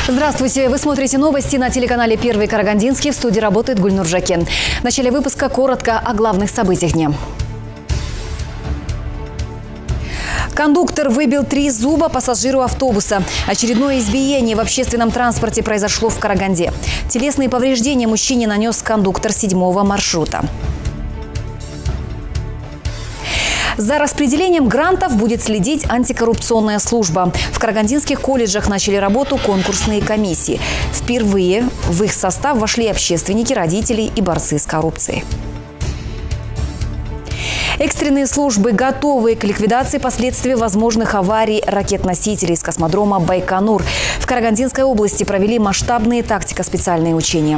Здравствуйте! Вы смотрите новости на телеканале «Первый Карагандинский». В студии работает Гульнур Жакен. В начале выпуска коротко о главных событиях дня. Кондуктор выбил 3 зуба пассажиру автобуса. Очередное избиение в общественном транспорте произошло в Караганде. Телесные повреждения мужчине нанес кондуктор 7-го маршрута. За распределением грантов будет следить антикоррупционная служба. В карагандинских колледжах начали работу конкурсные комиссии. Впервые в их состав вошли общественники, родители и борцы с коррупцией. Экстренные службы готовы к ликвидации последствий возможных аварий ракет-носителей с космодрома Байконур. В Карагандинской области провели масштабные тактико-специальные учения.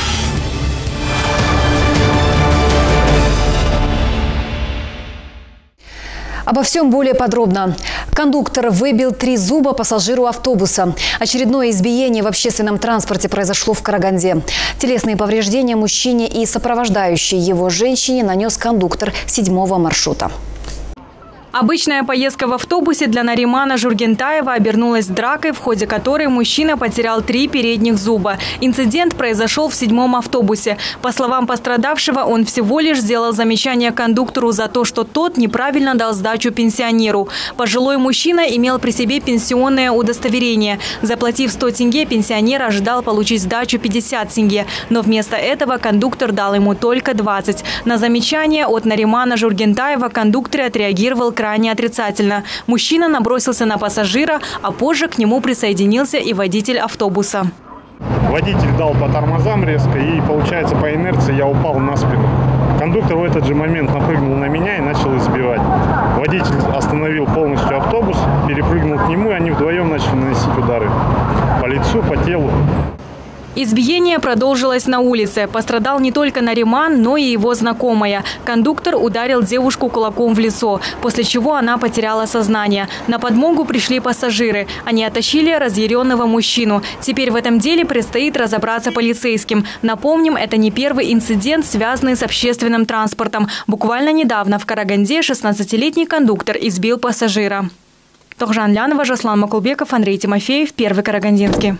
Обо всем более подробно. Кондуктор выбил 3 зуба пассажиру автобуса. Очередное избиение в общественном транспорте произошло в Караганде. Телесные повреждения мужчине и сопровождающей его женщине нанес кондуктор 7-го маршрута. Обычная поездка в автобусе для Наримана Жургентаева обернулась дракой, в ходе которой мужчина потерял 3 передних зуба. Инцидент произошел в 7-м автобусе. По словам пострадавшего, он всего лишь сделал замечание кондуктору за то, что тот неправильно дал сдачу пенсионеру. Пожилой мужчина имел при себе пенсионное удостоверение. Заплатив 100 тенге, пенсионер ожидал получить сдачу 50 тенге. Но вместо этого кондуктор дал ему только 20. На замечание от Наримана Жургентаева кондуктор отреагировал крайне отрицательно. Мужчина набросился на пассажира, а позже к нему присоединился и водитель автобуса. Водитель дал по тормозам резко, и, получается, по инерции я упал на спину. Кондуктор в этот же момент напрыгнул на меня и начал избивать. Водитель остановил полностью автобус, перепрыгнул к нему, и они вдвоем начали наносить удары по лицу, по телу. Избиение продолжилось на улице. Пострадал не только Нариман, но и его знакомая. Кондуктор ударил девушку кулаком в лицо, после чего она потеряла сознание. На подмогу пришли пассажиры. Они оттащили разъяренного мужчину. Теперь в этом деле предстоит разобраться полицейским. Напомним, это не первый инцидент, связанный с общественным транспортом. Буквально недавно в Караганде 16-летний кондуктор избил пассажира. Тохжан Лянова, Жаслан Макулбеков, Андрей Тимофеев, Первый Карагандинский.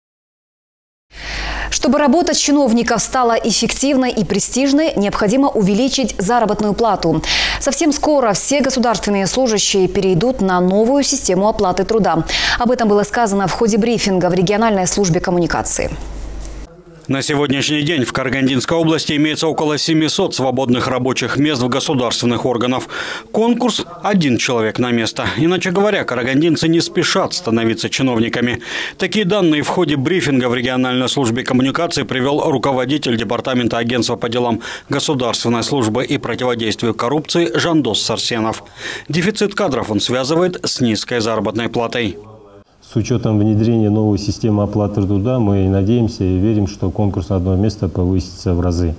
Чтобы работа чиновников стала эффективной и престижной, необходимо увеличить заработную плату. Совсем скоро все государственные служащие перейдут на новую систему оплаты труда. Об этом было сказано в ходе брифинга в региональной службе коммуникации. На сегодняшний день в Карагандинской области имеется около 700 свободных рабочих мест в государственных органах. Конкурс – 1 человек на место. Иначе говоря, карагандинцы не спешат становиться чиновниками. Такие данные в ходе брифинга в региональной службе коммуникации привел руководитель департамента агентства по делам государственной службы и противодействию коррупции Жандос Сарсенов. Дефицит кадров он связывает с низкой заработной платой. С учетом внедрения новой системы оплаты труда мы надеемся и верим, что конкурс на одно место повысится в разы.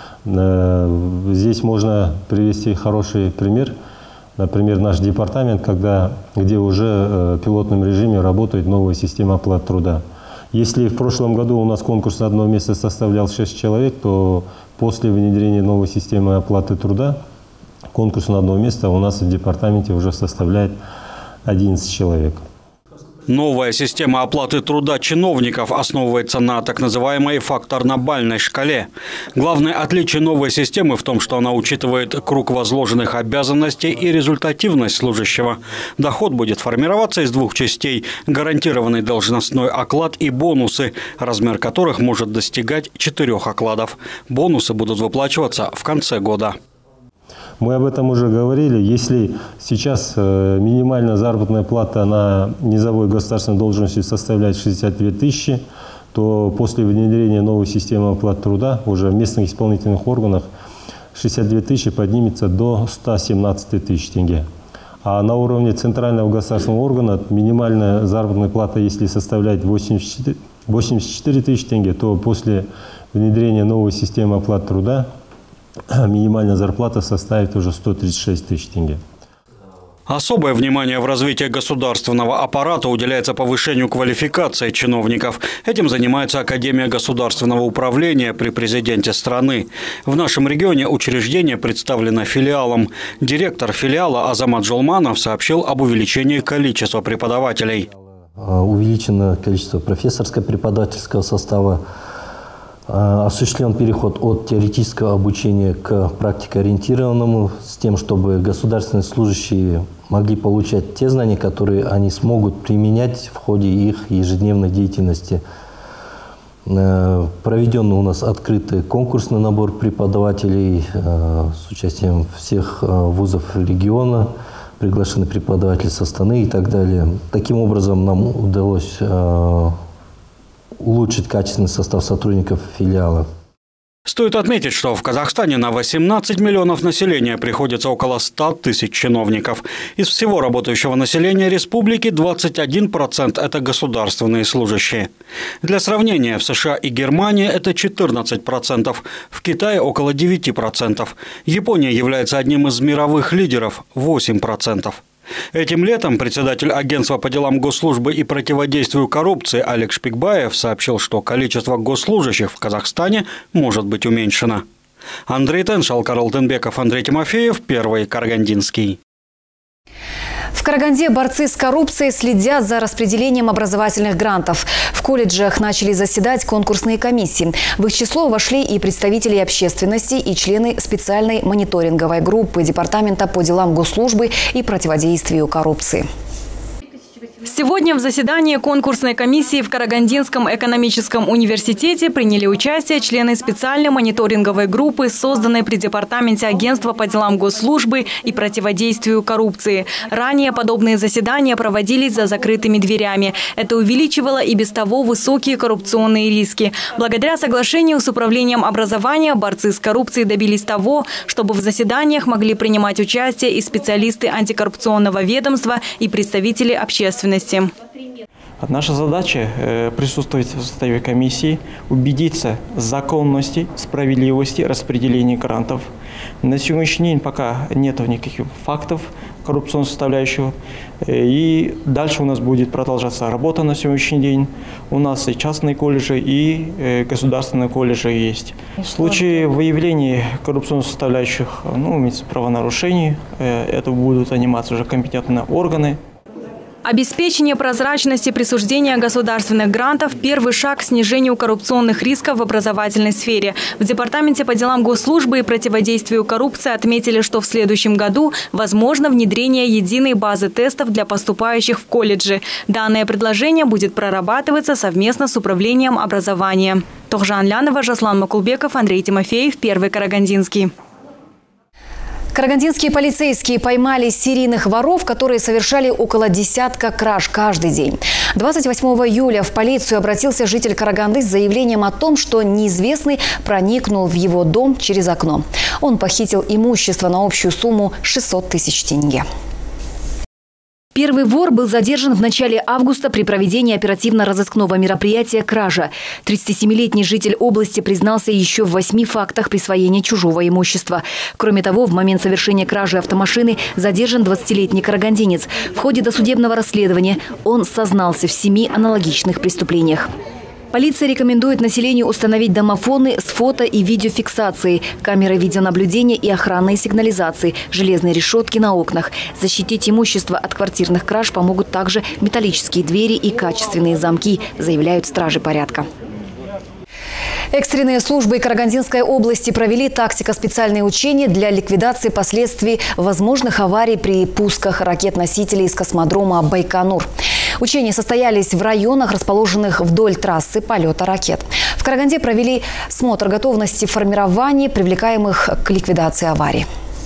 Здесь можно привести хороший пример. Например, наш департамент, где уже в пилотном режиме работает новая система оплаты труда. Если в прошлом году у нас конкурс на одно место составлял 6 человек, то после внедрения новой системы оплаты труда конкурс на одно место у нас в департаменте уже составляет 11 человек. Новая система оплаты труда чиновников основывается на так называемой факторно-бальной шкале. Главное отличие новой системы в том, что она учитывает круг возложенных обязанностей и результативность служащего. Доход будет формироваться из 2 частей – гарантированный должностной оклад и бонусы, размер которых может достигать 4 окладов. Бонусы будут выплачиваться в конце года. Мы об этом уже говорили. Если сейчас минимальная заработная плата на низовой государственной должности составляет 62 тысячи, то после внедрения новой системы оплаты труда уже в местных исполнительных органах 62 тысячи поднимется до 117 тысяч тенге. А на уровне центрального государственного органа минимальная заработная плата, если составляет 84 тысячи тенге, то после внедрения новой системы оплаты труда минимальная зарплата составит уже 136 тысяч тенге. Особое внимание в развитии государственного аппарата уделяется повышению квалификации чиновников. Этим занимается Академия государственного управления при президенте страны. В нашем регионе учреждение представлено филиалом. Директор филиала Азамат Жолманов сообщил об увеличении количества преподавателей. Увеличено количество профессорско-преподавательского состава. Осуществлен переход от теоретического обучения к практикоориентированному, с тем, чтобы государственные служащие могли получать те знания, которые они смогут применять в ходе их ежедневной деятельности. Проведен у нас открытый конкурсный набор преподавателей с участием всех вузов региона, приглашены преподаватели со Астаны и так далее. Таким образом, нам удалось улучшить качественный состав сотрудников филиала. Стоит отметить, что в Казахстане на 18 миллионов населения приходится около 100 тысяч чиновников. Из всего работающего населения республики 21% – это государственные служащие. Для сравнения, в США и Германии это 14%, в Китае около 9%. Япония является одним из мировых лидеров – 8%. Этим летом председатель агентства по делам госслужбы и противодействию коррупции Олег Шпикбаев сообщил, что количество госслужащих в Казахстане может быть уменьшено. Андрей Теншал, Карл Тенбеков, Андрей Тимофеев, Первый Карагандинский. В Караганде борцы с коррупцией следят за распределением образовательных грантов. В колледжах начали заседать конкурсные комиссии. В их число вошли и представители общественности, и члены специальной мониторинговой группы Департамента по делам госслужбы и противодействию коррупции. Сегодня в заседании конкурсной комиссии в Карагандинском экономическом университете приняли участие члены специальной мониторинговой группы, созданной при Департаменте агентства по делам госслужбы и противодействию коррупции. Ранее подобные заседания проводились за закрытыми дверями. Это увеличивало и без того высокие коррупционные риски. Благодаря соглашению с Управлением образования борцы с коррупцией добились того, чтобы в заседаниях могли принимать участие и специалисты антикоррупционного ведомства, и представители общественности. Наша задача присутствовать в составе комиссии, убедиться в законности, справедливости распределения грантов. На сегодняшний день пока нет никаких фактов коррупционной составляющего. И дальше у нас будет продолжаться работа на сегодняшний день. У нас и частные колледжи, и государственные колледжи есть. В случае выявления коррупционных составляющих, правонарушений, это будут заниматься уже компетентные органы. Обеспечение прозрачности присуждения государственных грантов – первый шаг к снижению коррупционных рисков в образовательной сфере. В Департаменте по делам госслужбы и противодействию коррупции отметили, что в следующем году возможно внедрение единой базы тестов для поступающих в колледжи. Данное предложение будет прорабатываться совместно с Управлением образования. Тохжан Лянова, Жаслан Макулбеков, Андрей Тимофеев, Первый Карагандинский. Карагандинские полицейские поймали серийных воров, которые совершали около десятка краж каждый день. 28 июля в полицию обратился житель Караганды с заявлением о том, что неизвестный проникнул в его дом через окно. Он похитил имущество на общую сумму 600 тысяч тенге. Первый вор был задержан в начале августа при проведении оперативно-розыскного мероприятия «Кража». 37-летний житель области признался еще в 8 фактах присвоения чужого имущества. Кроме того, в момент совершения кражи автомашины задержан 20-летний карагандинец. В ходе досудебного расследования он сознался в 7 аналогичных преступлениях. Полиция рекомендует населению установить домофоны с фото- и видеофиксацией, камеры видеонаблюдения и охранные сигнализации, железные решетки на окнах. Защитить имущество от квартирных краж помогут также металлические двери и качественные замки, заявляют стражи порядка. Экстренные службы Карагандинской области провели тактико-специальные учения для ликвидации последствий возможных аварий при пусках ракет-носителей из космодрома Байконур. Учения состоялись в районах, расположенных вдоль трассы полета ракет. В Караганде провели смотр готовности формирований, привлекаемых к ликвидации аварий.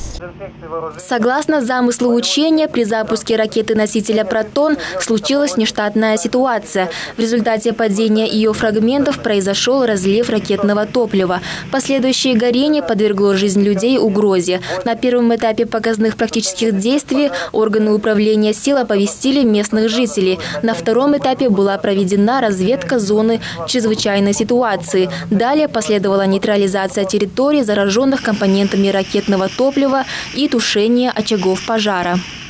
Согласно замыслу учения, при запуске ракеты-носителя «Протон» случилась нештатная ситуация. В результате падения ее фрагментов произошел разлив ракетного топлива. Последующее горение подвергло жизнь людей угрозе. На первом этапе показных практических действий органы управления сил оповестили местных жителей. На втором этапе была проведена разведка зоны чрезвычайной ситуации. Далее последовала нейтрализация территорий, зараженных компонентами ракетного топлива, и тушение очагов пожара.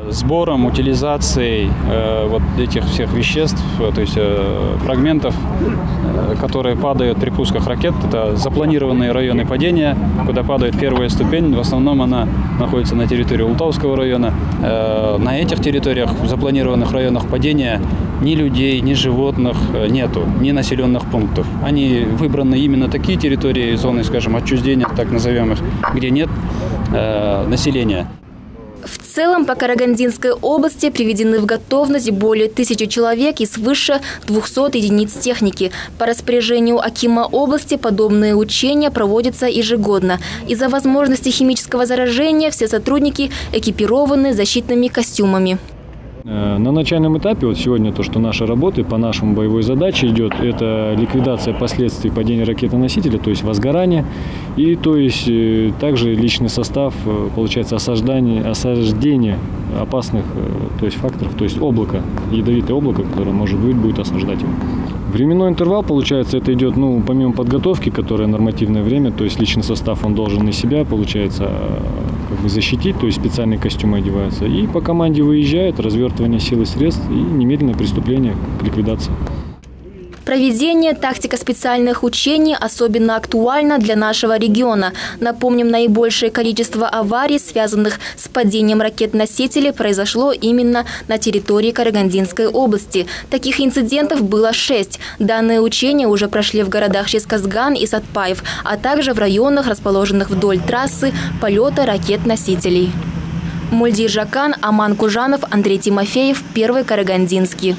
Сбором, утилизацией вот этих всех веществ, то есть фрагментов, которые падают при пусках ракет. Это запланированные районы падения, куда падает первая ступень. В основном она находится на территории Ултавского района. На этих территориях, в запланированных районах падения, ни людей, ни животных нету, ни населенных пунктов. Они выбраны именно такие территории, зоны, скажем, отчуждения, так назовем их, где нет населения. В целом по Карагандинской области приведены в готовность более 1000 человек и свыше 200 единиц техники. По распоряжению акима области подобные учения проводятся ежегодно. Из-за возможности химического заражения все сотрудники экипированы защитными костюмами. На начальном этапе, вот сегодня то, что наша работа по нашему боевой задаче идет, это ликвидация последствий падения ракеты-носителя, то есть возгорание, и то есть также личный состав, получается осаждение опасных, то есть факторов, то есть облако, ядовитое облако, которое может быть будет осаждать его. Временной интервал, получается, это идет, помимо подготовки, которая нормативное время, то есть личный состав, он должен на себя, получается, защитить, то есть специальные костюмы одеваются. И по команде выезжают, развертывание сил и средств и немедленное приступление к ликвидации. Проведение тактико-специальных учений особенно актуально для нашего региона. Напомним, наибольшее количество аварий, связанных с падением ракет-носителей, произошло именно на территории Карагандинской области. Таких инцидентов было 6. Данные учения уже прошли в городах Жезказган и Сатпаев, а также в районах, расположенных вдоль трассы полета ракет-носителей. Мульдир Жакан, Аман Кужанов, Андрей Тимофеев, Первый Карагандинский.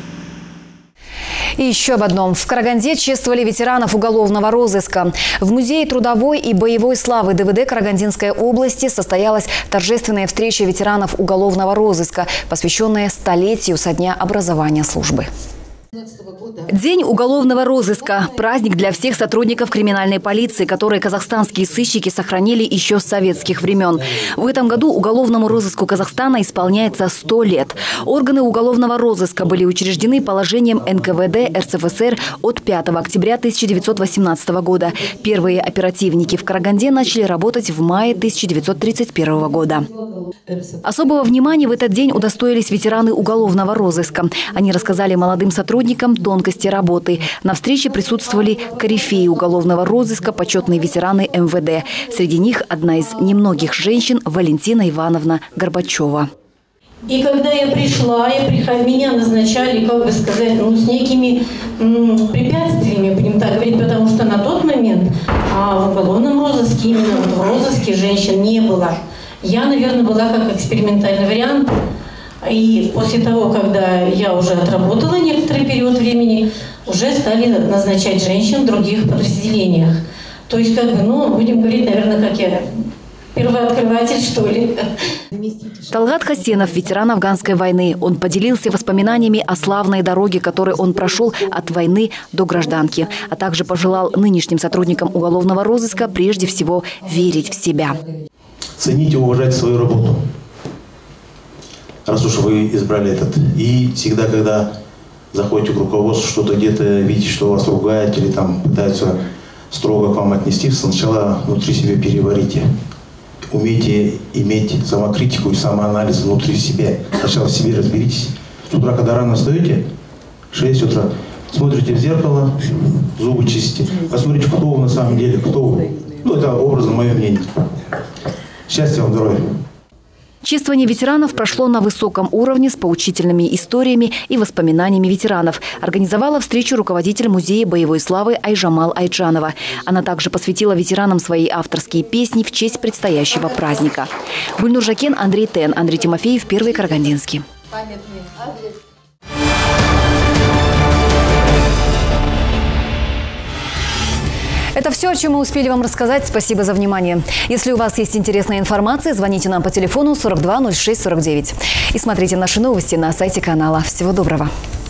И еще об одном. В Караганде чествовали ветеранов уголовного розыска. В Музее трудовой и боевой славы ДВД Карагандинской области состоялась торжественная встреча ветеранов уголовного розыска, посвященная столетию со дня образования службы. День уголовного розыска – праздник для всех сотрудников криминальной полиции, которые казахстанские сыщики сохранили еще с советских времен. В этом году уголовному розыску Казахстана исполняется 100 лет. Органы уголовного розыска были учреждены положением НКВД РСФСР от 5 октября 1918 года. Первые оперативники в Караганде начали работать в мае 1931 года. Особого внимания в этот день удостоились ветераны уголовного розыска. Они рассказали молодым сотрудникам тонкости работы. На встрече присутствовали корифеи уголовного розыска, почетные ветераны МВД. Среди них одна из немногих женщин Валентина Ивановна Горбачева. И когда я пришла, меня назначали, с некими препятствиями, будем так говорить, потому что на тот момент в уголовном розыске, именно в розыске женщин не было. Я, наверное, была как экспериментальный вариант. И после того, когда я уже отработала некоторый период времени, уже стали назначать женщин в других подразделениях. То есть, будем говорить, наверное, как я первооткрыватель, что ли. Талгат Хасенов – ветеран афганской войны. Он поделился воспоминаниями о славной дороге, которой он прошел от войны до гражданки, а также пожелал нынешним сотрудникам уголовного розыска прежде всего верить в себя. Ценить и уважать свою работу, раз уж вы избрали этот. И всегда, когда заходите в руководство, что-то где-то видите, что вас ругают или там пытаются строго к вам отнести, сначала внутри себя переварите. Умейте иметь самокритику и самоанализ внутри себя. Сначала в себе разберитесь. С утра, когда рано встаете, 6 утра, смотрите в зеркало, зубы чистите. Посмотрите, кто вы на самом деле, кто вы. Это образно мое мнение. Счастья вам, здоровья. Чествование ветеранов прошло на высоком уровне с поучительными историями и воспоминаниями ветеранов. Организовала встречу руководитель Музея боевой славы Айжамал Айджанова. Она также посвятила ветеранам свои авторские песни в честь предстоящего праздника. Гульнур Жакен, Андрей Тен, Андрей Тимофеев, Первый Карагандинский. Это все, о чем мы успели вам рассказать. Спасибо за внимание. Если у вас есть интересная информация, звоните нам по телефону 42 06 49. И смотрите наши новости на сайте канала. Всего доброго.